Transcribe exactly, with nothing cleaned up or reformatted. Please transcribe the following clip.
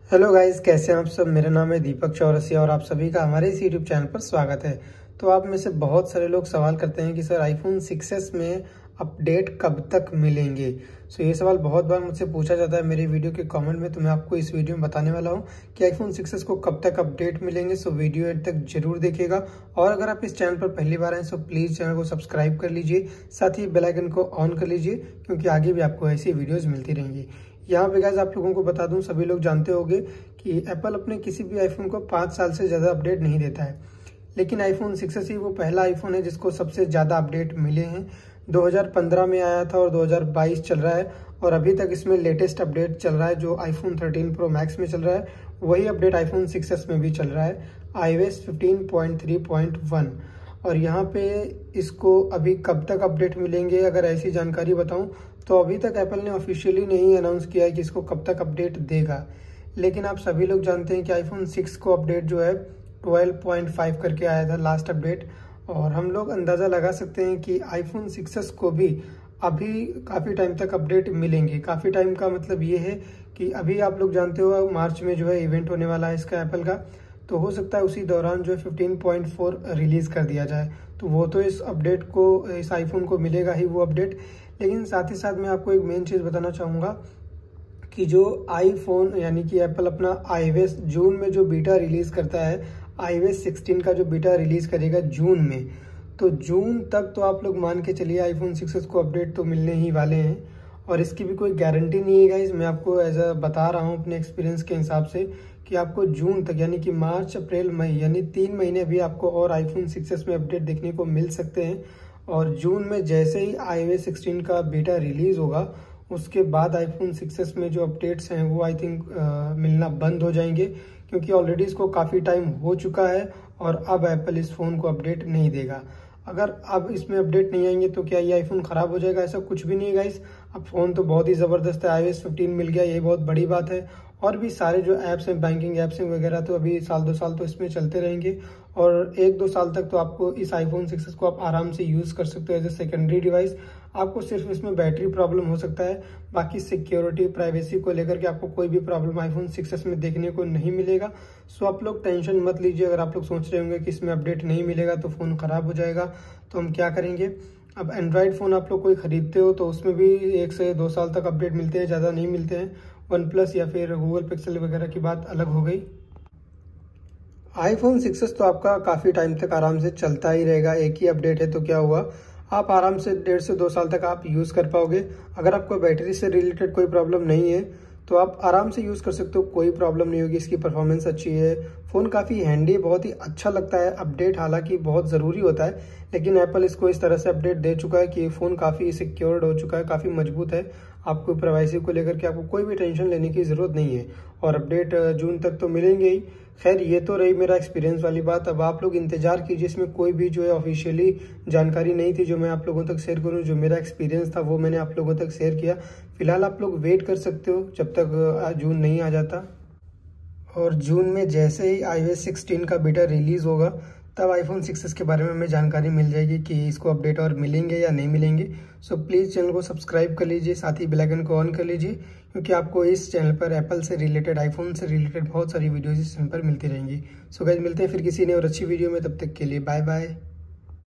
Hello guys, कैसे हैं आप सब। मेरा नाम है दीपक चौरसिया और आप सभी का हमारे इस यूट्यूब चैनल पर स्वागत है। तो आप में से बहुत सारे लोग सवाल करते हैं कि सर आईफोन सिक्स एस में अपडेट कब तक मिलेंगे। सो ये सवाल बहुत बार मुझसे पूछा जाता है मेरे वीडियो के कमेंट में। तो मैं आपको इस वीडियो में बताने वाला हूं कि आईफोन सिक्स एस को कब तक अपडेट मिलेंगे। सो वीडियो एंड तक जरूर देखिएगा और अगर आप इस चैनल पर पहली बार आए तो प्लीज़ चैनल को सब्सक्राइब कर लीजिए, साथ ही बेल आइकन को ऑन कर लीजिए क्योंकि आगे भी आपको ऐसी वीडियोज़ मिलती रहेंगी। यहाँ पे गाइस आप लोगों को बता दूं, सभी लोग जानते होंगे कि एप्पल अपने किसी भी आईफोन को पाँच साल से ज़्यादा अपडेट नहीं देता है, लेकिन आईफोन सिक्स एस ही वो पहला आईफोन है जिसको सबसे ज़्यादा अपडेट मिले हैं। दो हज़ार पंद्रह में आया था और दो हज़ार बाईस चल रहा है और अभी तक इसमें लेटेस्ट अपडेट चल रहा है जो आईफोन थर्टीन प्रो मैक्स में चल रहा है, वही अपडेट आईफोन सिक्स एस में भी चल रहा है, iOS fifteen point three point one. और यहाँ पे इसको अभी कब तक अपडेट मिलेंगे, अगर ऐसी जानकारी बताऊं तो अभी तक एप्पल ने ऑफिशियली नहीं अनाउंस किया है कि इसको कब तक अपडेट देगा। लेकिन आप सभी लोग जानते हैं कि आईफोन सिक्स को अपडेट जो है ट्वेल्व पॉइंट फाइव करके आया था लास्ट अपडेट, और हम लोग अंदाज़ा लगा सकते हैं कि आईफोन सिक्स एस को भी अभी काफ़ी टाइम तक अपडेट मिलेंगे। काफ़ी टाइम का मतलब ये है कि अभी आप लोग जानते हो मार्च में जो है इवेंट होने वाला है इसका एप्पल का, तो हो सकता है उसी दौरान जो है फिफ्टीन पॉइंट फोर रिलीज़ कर दिया जाए। तो वो तो इस अपडेट को, इस आईफोन को मिलेगा ही वो अपडेट। लेकिन साथ ही साथ मैं आपको एक मेन चीज़ बताना चाहूँगा कि जो आईफोन यानी कि एप्पल अपना आईओएस जून में जो बीटा रिलीज़ करता है, आईओएस सिक्सटीन का जो बीटा रिलीज़ करेगा जून में, तो जून तक तो आप लोग मान के चलिए आईफोन सिक्स एस को अपडेट तो मिलने ही वाले हैं। और इसकी भी कोई गारंटी नहीं है गाइस, मैं आपको एज अ बता रहा हूँ अपने एक्सपीरियंस के हिसाब से कि आपको जून तक यानी कि मार्च अप्रैल मई यानी तीन महीने भी आपको और आईफोन सिक्स एस में अपडेट देखने को मिल सकते हैं। और जून में जैसे ही आईओएस सिक्सटीन का बीटा रिलीज़ होगा उसके बाद आईफोन सिक्स एस में जो अपडेट्स हैं वो आई थिंक मिलना बंद हो जाएंगे, क्योंकि ऑलरेडी इसको काफ़ी टाइम हो चुका है और अब एप्पल इस फ़ोन को अपडेट नहीं देगा। अगर अब इसमें अपडेट नहीं आएंगे तो क्या ये आईफोन ख़राब हो जाएगा? ऐसा कुछ भी नहीं है गाइस। अब फ़ोन तो बहुत ही ज़बरदस्त है, आईओएस फिफ्टीन मिल गया, ये बहुत बड़ी बात है। और भी सारे जो ऐप्स हैं, बैंकिंग ऐप्स हैं वगैरह, तो अभी साल दो साल तो इसमें चलते रहेंगे और एक दो साल तक तो आपको इस आईफोन सिक्स एस को आप आराम से यूज़ कर सकते हो एज ए सेकेंडरी डिवाइस। आपको सिर्फ इसमें बैटरी प्रॉब्लम हो सकता है, बाकी सिक्योरिटी प्राइवेसी को लेकर के आपको कोई भी प्रॉब्लम आईफोन सिक्स एस में देखने को नहीं मिलेगा। सो आप लोग टेंशन मत लीजिए। अगर आप लोग सोच रहे होंगे कि इसमें अपडेट नहीं मिलेगा तो फ़ोन ख़राब हो जाएगा, तो हम क्या करेंगे। अब एंड्रॉयड फ़ोन आप लोग कोई ख़रीदते हो तो उसमें भी एक से दो साल तक अपडेट मिलते हैं, ज़्यादा नहीं मिलते हैं। वन प्लस या फिर गूगल पिक्सल वगैरह की बात अलग हो गई। आईफोन सिक्स एस तो आपका काफ़ी टाइम तक आराम से चलता ही रहेगा। एक ही अपडेट है तो क्या हुआ, आप आराम से डेढ़ से दो साल तक आप यूज़ कर पाओगे। अगर आपको बैटरी से रिलेटेड कोई प्रॉब्लम नहीं है तो आप आराम से यूज़ कर सकते हो, कोई प्रॉब्लम नहीं होगी। इसकी परफॉर्मेंस अच्छी है, फ़ोन काफ़ी हैंडी, बहुत ही अच्छा लगता है। अपडेट हालांकि बहुत ज़रूरी होता है, लेकिन एप्पल इसको इस तरह से अपडेट दे चुका है कि फ़ोन काफ़ी सिक्योर्ड हो चुका है, काफ़ी मजबूत है। आपको प्राइवेसी को लेकर के आपको कोई भी टेंशन लेने की ज़रूरत नहीं है और अपडेट जून तक तो मिलेंगे ही। खैर, ये तो रही मेरा एक्सपीरियंस वाली बात। अब आप लोग इंतजार कीजिए, इसमें कोई भी जो है ऑफिशियली जानकारी नहीं थी जो मैं आप लोगों तक शेयर करूं। जो मेरा एक्सपीरियंस था वो मैंने आप लोगों तक शेयर किया। फिलहाल आप लोग वेट कर सकते हो जब तक जून नहीं आ जाता। और जून में जैसे ही आईओएस सिक्सटीन का बीटा रिलीज़ होगा तब आईफोन सिक्स एस के बारे में हमें जानकारी मिल जाएगी कि इसको अपडेट और मिलेंगे या नहीं मिलेंगे। सो प्लीज़ चैनल को सब्सक्राइब कर लीजिए, साथ ही बेल आइकन को ऑन कर लीजिए, क्योंकि आपको इस चैनल पर एप्पल से रिलेटेड, आईफोन से रिलेटेड बहुत सारी वीडियोज़ इस चैनल पर मिलती रहेंगी। सो गाइस, मिलते हैं फिर किसी नई और अच्छी वीडियो में, तब तक के लिए बाय बाय।